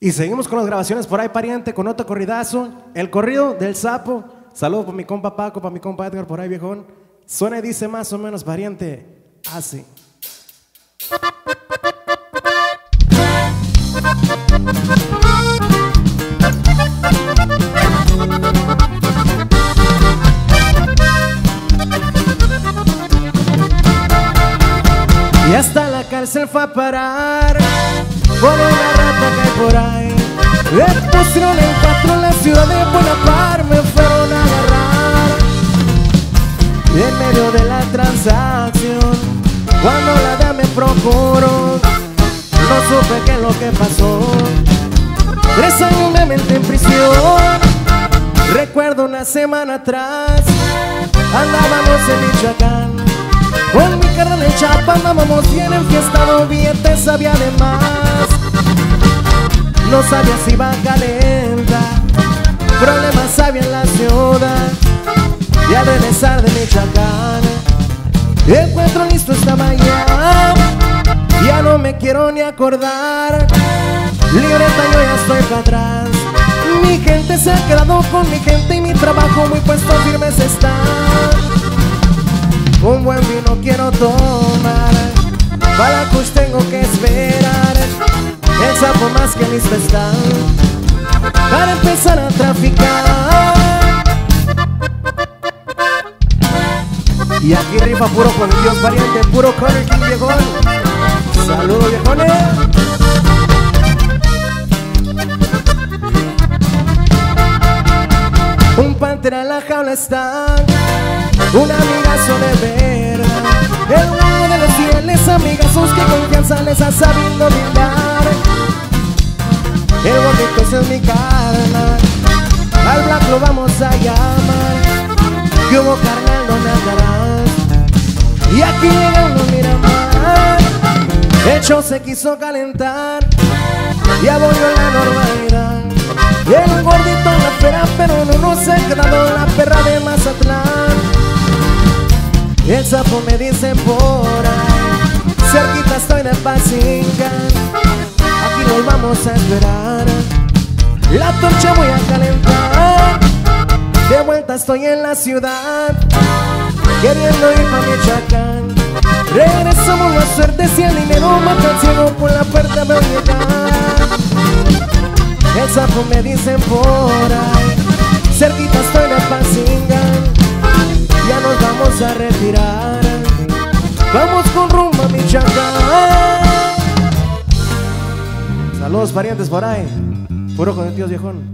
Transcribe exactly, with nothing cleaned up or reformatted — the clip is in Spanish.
Y seguimos con las grabaciones por ahí, pariente, con otro corridazo. El corrido del sapo. Saludos para mi compa Paco, para mi compa Edgar por ahí, viejón. Suena y dice más o menos, pariente, así. Y hasta la cárcel fue a parar por una rata que hay por ahí. Le pusieron el cuatro en la ciudad de Buenapar, me fueron a agarrar. Y en medio de la transacción, cuando la dama me procuró, no supe qué es lo que pasó. Tres años me metí en prisión. Recuerdo una semana atrás, andábamos en Michoacán. Con mi carnal en Chapa andábamos bien enfiestados, billetes había de más. No sabía si iba a calentar, problemas había en la ciudad. Y al regresar de Michoacán, encuentro listo estaba ya. Ya no me quiero ni acordar, libreta yo ya estoy para atrás. Mi gente se ha quedado con mi gente y mi trabajo muy puesto firmes está. Un buen vino quiero tomar, para que tengo que esperar. El sapo más que listo está para empezar a traficar. Y aquí rifa puro con Dios, pariente, puro con el King viejón. Saludos viejones. Un pantera en la jaula está, un amigazo de verdad. El uno de los fieles amigazos que confianza les ha sabido brindar. El bonito ese es mi carnal, al Black lo vamos a llamar. Que hubo carnal, no me andarás. Y aquí llega uno, mira más. El show se quiso calentar, ya volvió la normalidad. El gordito en la pera, pero no nos ha quedado la perra de Mazatlán. El sapo me dice por ahí, cerquita estoy de Pazincan. Aquí nos vamos a esperar, la torcha voy a calentar. De vuelta estoy en la ciudad, queriendo ir pa' Michoacán. Regresamos la suerte, si el dinero mata al ciego, por la puerta veo llegar. El sapo me dicen por ahí, cerquita estoy de Pazincan. Ya nos vamos a retirar, vamos con rumbo a Michoacán. Saludos parientes por ahí, puro con el tío viejón.